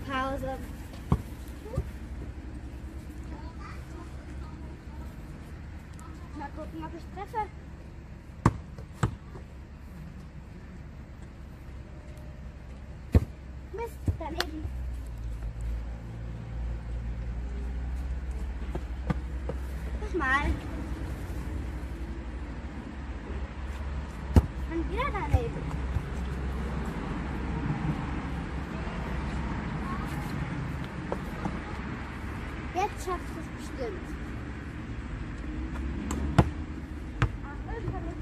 Pause. Mal gucken, ob ich treffe. Mist, daneben. Nochmal. Und wieder daneben. Jetzt schafft es bestimmt. Ach, irgendwann ist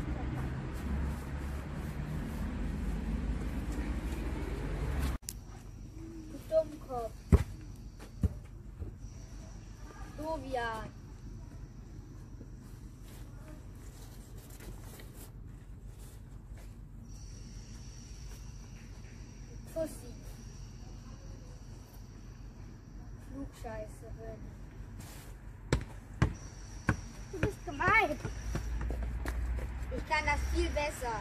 es der Dummkopf. Dovian. Pussy. Flugscheißerin. Du bist gemein. Ich kann das viel besser.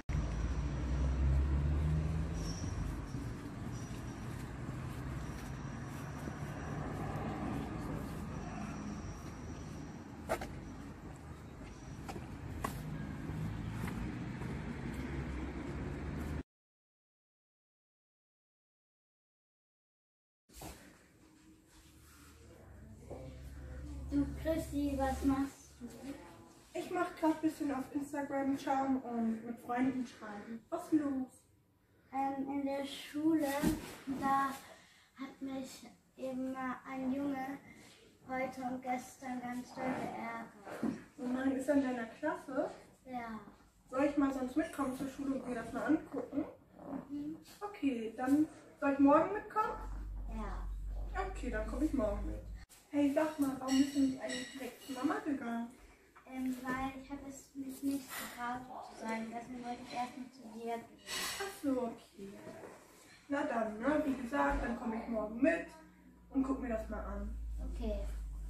Du Chrissy, was machst du? Ich mache gerade ein bisschen auf Instagram schauen und mit Freunden schreiben. Was ist los? In der Schule, da hat mich eben ein Junge heute und gestern ganz doll geärgert. Und man ist in deiner Klasse. Ja. Soll ich mal sonst mitkommen zur Schule und mir das mal angucken? Okay, dann soll ich morgen mitkommen? Ja. Okay, dann komme ich morgen mit. Hey, sag mal, warum bist du nicht eigentlich direkt zu Mama gegangen? Weil ich habe es mich nicht getraut zu sagen, deswegen wollte ich erst mal zu dir gehen. Ach so, okay. Na dann, ne? Wie gesagt, dann komme ich morgen mit und guck mir das mal an. Okay.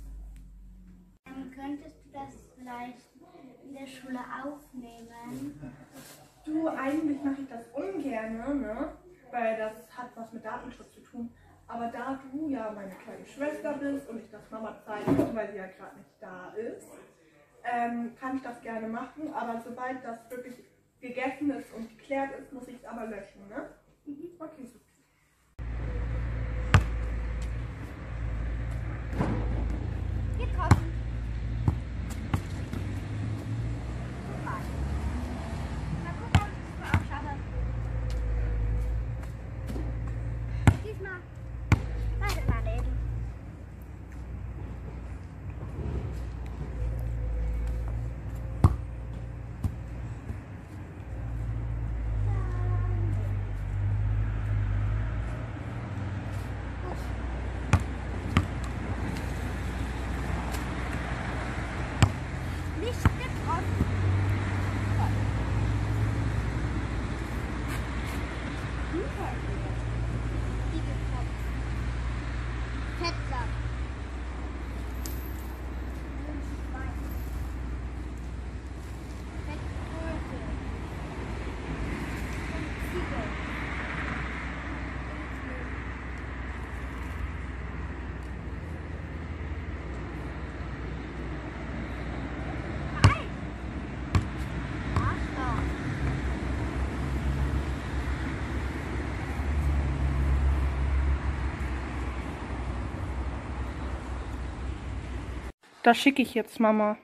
Könntest du das vielleicht in der Schule aufnehmen? Du, eigentlich mache ich das ungern, ne? Weil das hat was mit Datenschutz zu tun. Aber da du ja meine kleine Schwester bist und ich das Mama zeigen muss, weil sie ja gerade nicht da ist, kann ich das gerne machen. Aber sobald das wirklich gegessen ist und geklärt ist, muss ich es aber löschen, ne? Okay, super. Getroffen. Mal gucken, ob ich es auch schaffe. Diesmal beide daneben. Nicht getroffen. Die getroffen. Fettsack. Fettbröte. Ziege. Nein! Arschloch. Das schicke ich jetzt Mama.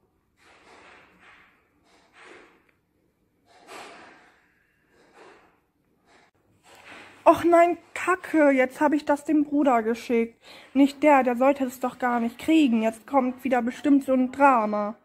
Och nein, Kacke, jetzt habe ich das dem Bruder geschickt. Nicht der sollte es doch gar nicht kriegen. Jetzt kommt wieder bestimmt so ein Drama.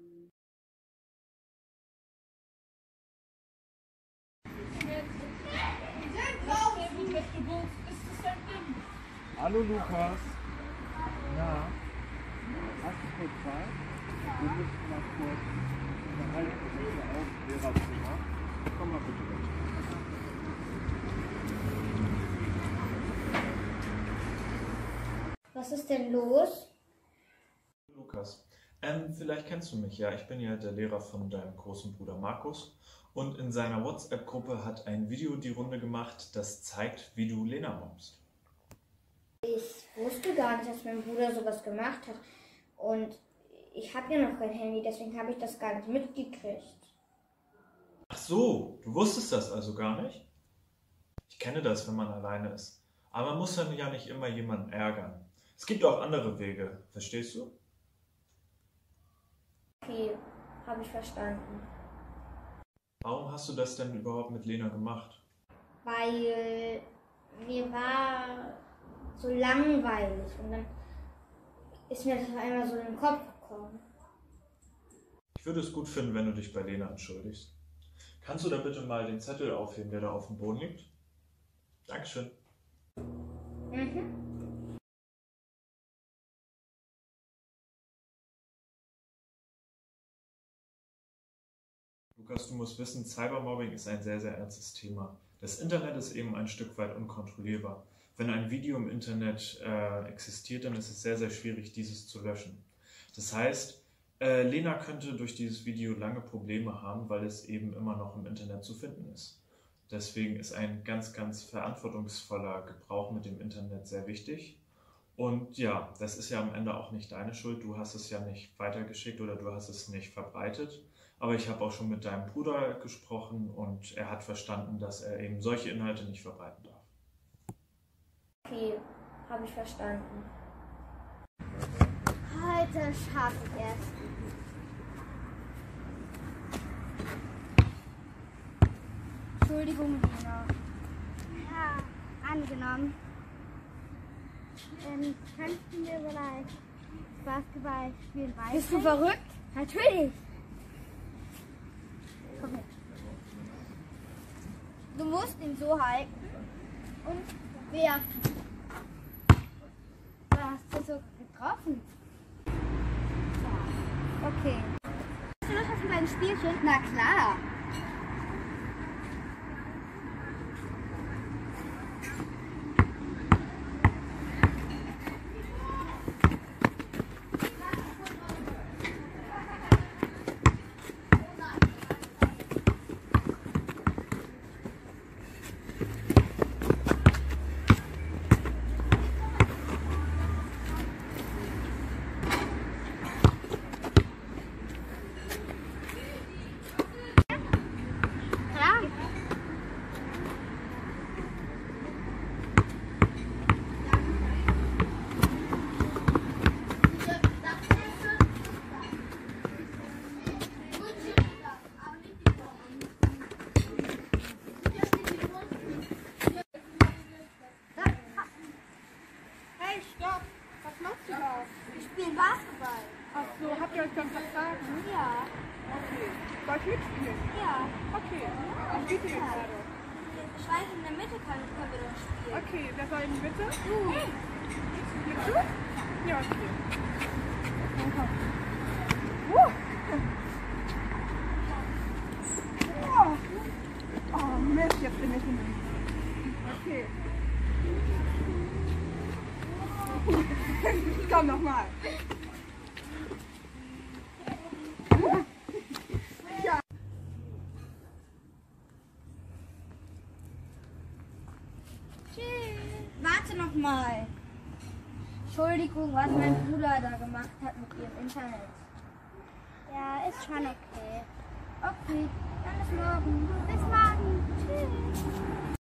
Hallo Lukas. Ja. Hast du kurz Zeit? Wir müssen mal kurz unterhalten. Bitte auf Lehrerzimmer. Komm mal bitte mit. Was ist denn los? Lukas, vielleicht kennst du mich ja. Ich bin ja der Lehrer von deinem großen Bruder Markus. Und in seiner WhatsApp-Gruppe hat ein Video die Runde gemacht, das zeigt, wie du Lena mobbst. Ich wusste gar nicht, dass mein Bruder sowas gemacht hat. Und ich habe ja noch kein Handy, deswegen habe ich das gar nicht mitgekriegt. Ach so, du wusstest das also gar nicht? Ich kenne das, wenn man alleine ist. Aber man muss dann ja nicht immer jemanden ärgern. Es gibt auch andere Wege, verstehst du? Okay, habe ich verstanden. Warum hast du das denn überhaupt mit Lena gemacht? Weil mir war so langweilig und dann ist mir das auf einmal so in den Kopf gekommen. Ich würde es gut finden, wenn du dich bei Lena entschuldigst. Kannst du da bitte mal den Zettel aufheben, der da auf dem Boden liegt? Dankeschön. Lukas, du musst wissen, Cybermobbing ist ein sehr, sehr ernstes Thema. Das Internet ist eben ein Stück weit unkontrollierbar. Wenn ein Video im Internet existiert, dann ist es sehr, sehr schwierig, dieses zu löschen. Das heißt, Lena könnte durch dieses Video lange Probleme haben, weil es eben immer noch im Internet zu finden ist. Deswegen ist ein ganz, ganz verantwortungsvoller Gebrauch mit dem Internet sehr wichtig. Und ja, das ist ja am Ende auch nicht deine Schuld. Du hast es ja nicht weitergeschickt oder du hast es nicht verbreitet. Aber ich habe auch schon mit deinem Bruder gesprochen und er hat verstanden, dass er eben solche Inhalte nicht verbreiten darf. Okay, habe ich verstanden. Heute schaffe ich es. Entschuldigung, Lena. Ja, angenommen. Könnten wir vielleicht Basketball spielen weiter? Bist du verrückt? Natürlich. Komm her. Du musst ihn so halten und werfen. Du hast ihn so getroffen. Okay. Hast du Lust auf ein kleines Spielchen? Na klar. Basketball. Ach so, habt ihr euch dann vertragen? Ja. Okay. Wollt ihr mitspielen? Ja. Okay. Was spielt ihr jetzt gerade? Ich weiß, in der Mitte können wir doch spielen. Okay, wer soll in die Mitte? Du. Mit du? Ja, okay. Dann komm. Oh, Mist, jetzt bin ich in. Okay. Komm nochmal. Ja. Tschüss. Warte noch mal. Entschuldigung, was mein Bruder da gemacht hat mit ihrem Internet. Ja, ist schon okay. Okay, dann bis morgen.